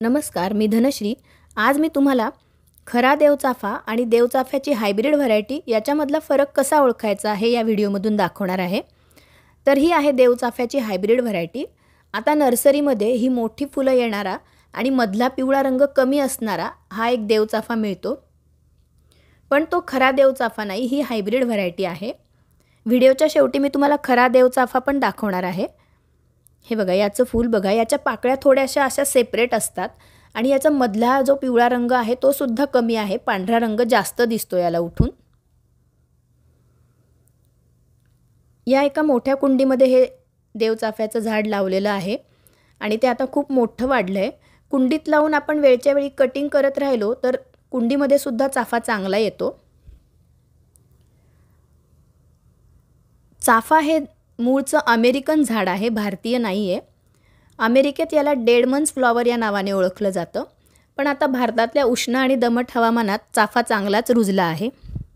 नमस्कार, मी धनश्री। आज मी तुम्हाला खरा देवचाफा आणि देवचाफ्याची हायब्रिड व्हरायटी याच्यामधला फरक कसा ओळखायचा हे या व्हिडिओमधून दाखवणार आहे। तर ही आहे देवचाफ्याची हायब्रिड व्हरायटी। आता नर्सरीमध्ये ही मोठी फुलं येणारा आणि मधला पिवळा रंग कमी असणारा हा एक देवचाफा मिळतो, पण तो खरा देवचाफा नाही, ही हायब्रिड व्हरायटी आहे। व्हिडिओच्या शेवटी मी तुम्हाला खरा देवचाफा पण दाखवणार आहे। हे बघा, याचं फूल बघा, याच्या पाकळ्या थोड्याशा अशा सेपरेट असतात आणि याचा मधला जो पिवळा रंग आहे तो सुद्धा कमी आहे, पांढरा रंग जास्त दिसतो याला उठून। या एका मोठ्या कुंडीमध्ये हे देवचाफ्याचं झाड लावलेलं आहे आणि ते आता खूप मोठं वाढलंय। कुंडीत लावून आपण वेळच्या वेळी कटिंग करत राहिलो तर कुंडीमध्ये सुद्धा चाफा चांगला येतो। चाफा हे मूळचं अमेरिकन झाड आहे, भारतीय नाही आहे। अमेरिकेत याला डेडमन्स फ्लॉवर या नावाने ओळखलं जातं, पण आता भारतातल्या उष्ण आणि दमट हवामानात चाफा चांगलाच रुजला आहे।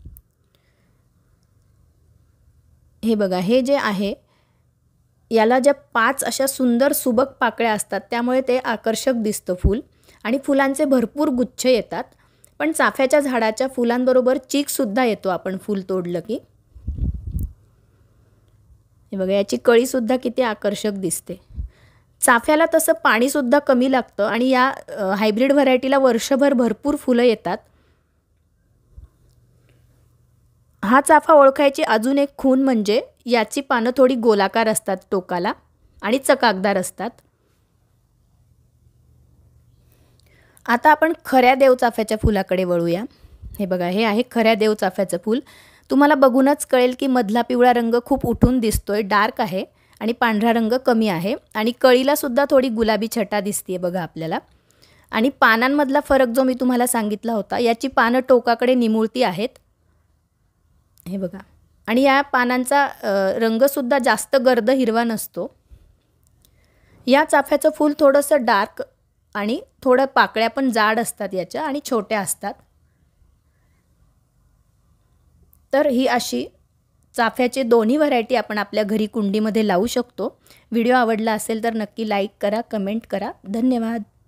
हे बघा, हे जे आहे याला ज्या 5 अशा सुंदर सुबक पाकळ्या असतात, त्यामुळे ते आकर्षक दिसतं फूल आणि फुलांचे भरपूर गुच्छ येतात। पण चाफ्याच्या झाडाच्या फुलांबरोबर चीक सुद्धा येतो आपण फूल तोडलं की। हे बघा, याची कळी सुद्धा किती आकर्षक दिसते। चाफ्याला तसं पाणी सुद्धा कमी लागतं आणि या हायब्रिड व्हरायटीला वर्षभर भरपूर फुलं येतात। हा चाफा ओळखायची अजून एक खूण म्हणजे याची पानं थोडी गोलाकार असतात टोकाला आणि चकाकदार असतात। आता आपण खऱ्या देवचाफ्याच्या फुलाकडे वळूया। हे बघा, हे आहे खऱ्या देवचाफ्याचं फूल। तुम्हाला बघूनच कळेल की मधला पिवळा रंग खूप उठून दिसतोय, डार्क आहे आणि पांढरा रंग कमी आहे आणि कळीला सुद्धा थोडी गुलाबी छटा दिसते बघा आपल्याला। आणि पानांमधला फरक जो मी तुम्हाला सांगितला होता, याची पानं टोकाकडे निमुळती आहेत। हे बघा, आणि या पानांचा रंग सुद्धा जास्त गर्द हिरवा नसतो। या चाफ्याचं फूल थोडंसं डार्क आणि थोडं पाकळ्या पण जाड असतात याच्या आणि छोट्या असतात। तर ही अशी चाफ्याचे दोन्ही व्हरायटी आपण आपल्या घरी कुंडीमध्ये लावू शकतो। व्हिडिओ आवडला असेल तर नक्की लाईक करा, कमेंट करा। धन्यवाद।